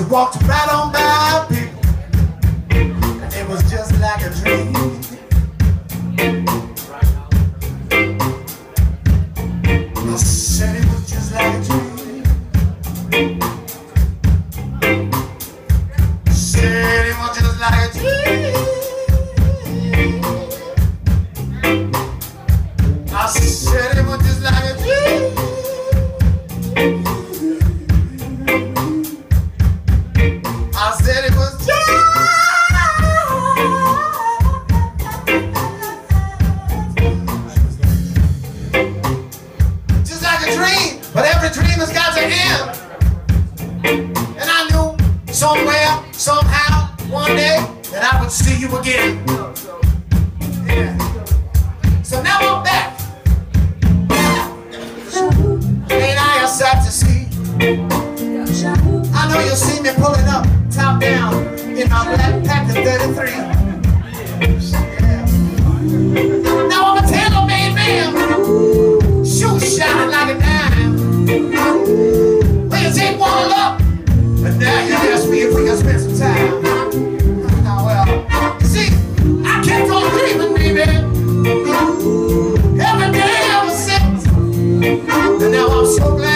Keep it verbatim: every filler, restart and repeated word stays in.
walked right on by people, and it was just like a dream. I said it was just like a dream. Said it was just like a dream. I said it was just like a dream. I said it was just just like a dream, but every dream has got to end. And I knew somewhere, somehow, one day that I would see you again. Yeah. So now I'm back. Ain't I a sight to see? I know you'll see me pulling up, top down, in my black Packer thirty-three. Yeah. Now I'm a tailor-made man, shoes shining like a dime. Well, you take one up, but now you ask me if we can spend some time. Oh, well, you see, I kept on dreaming, baby, every day ever since. And now I'm so glad